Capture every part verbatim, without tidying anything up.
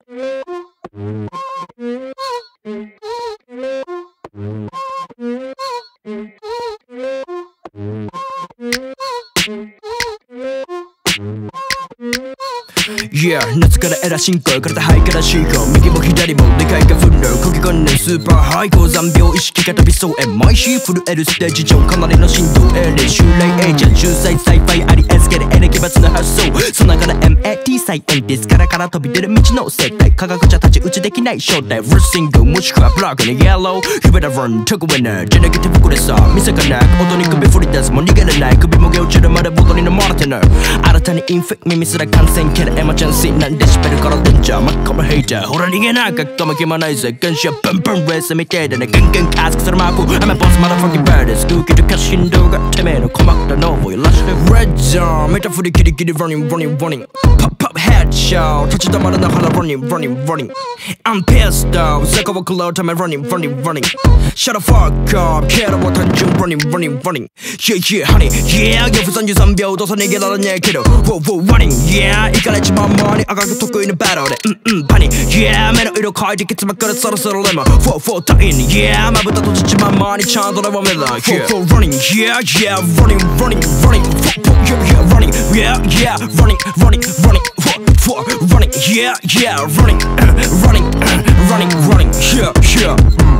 Yeah 夏からエラ進行体ハイから進行右も左もでかいがフル空気観念スーパーハイ高残病意識が飛びそうへ毎週震えるステージ上かなりの振動エレ襲来エージェン仲裁サイファイありエスケでエレ奇抜な発想さながら エムエーティー サイエンティスからから飛び出る道の生態科学者太刀打ちできない正体 First single もしくはブラックに Yellow You better run トクウィナーじゃなくて僕でさ見せかなく音に首振り出すもう逃げれない首もげ落ちるまでボトルに飲まれてない新たにインフェク耳すら感染キャラエマチャンシーなんデシベルからデンジャーマッコムヘイターほら逃げなかったも決まないぜ原子はブンブンレースみてえだねガンガンカスクするマーク I'm a boss motherfucking baddest 空気とか振動がてめえの鼓膜だノーボイラッシュ Red zone メタフリキリキリ running running running Pop pop headshot 立ち止まらな腹 running running running I'm pissed off 坂を食らうため running running running Shut the fuck up ケロは単純 running running running Yeah yeah honey yeah よふさんじゅうさんびょうどうせ逃げられねえけど Wow wow running yeah いかれちまう間に赤く得意なバトルでうんうんパニ Yeah 目の色変えてきつまくるそろそろレモン フォーフォータイン Yeah まぶた閉じちまう間にちゃんとレモン目だ Yeah for running Yeah yeah running running running Yeah yeah running Yeah yeah running running running For running Yeah yeah running running running running Yeah yeah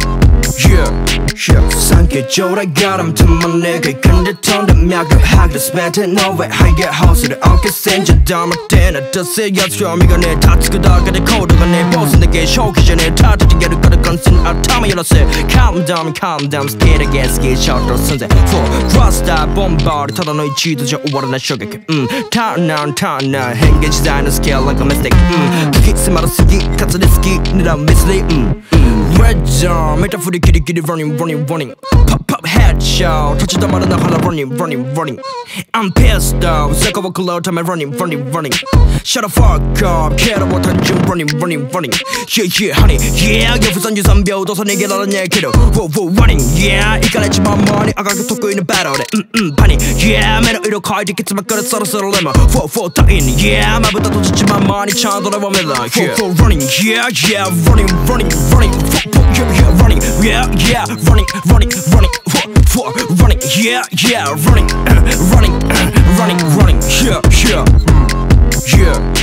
Yeah Yeah 산게 졸아가람 틈만 내게 근데 턴데 맥을 하기도 스매트 No way 하이게 하우스를 안게 센지 담을 때나 뜻을 여수미가 내 다치고다가 내 코드가 내 보스 내게 쇼기 전에 타투지게를 거를 건슨 아타마 열었어 Calm down calm down Speed against ski shot 더 선세 For cross that bombard 타다 너의 지도자 우월한 쇼게게 음 Turn on turn on Engage design scale like a mistake 음 그게 스마트 스기 같은 리스키 니라 미스리 음 Red zone 메타포리 기리기리 running running running Pop pop headshot touch the mother hala running running running I'm pissed off坂を食らうため running running running Shut the fuck up ケロは単純 running running running Yeah yeah honey yeah よふさんじゅうさんびょうどうせ逃げられねえけど Wow wow running yeah いかれちまう間に赤く得意なバトルでうんうんパニ Yeah 目の色変えてきつまくるそろそろレモン フォーフォータイン Yeah まぶた閉じちまう間にちゃんとレモン目だ Yeah for running Yeah yeah running running running Yeah yeah running Yeah yeah running running running For for running Yeah yeah running running running running Yeah yeah Yeah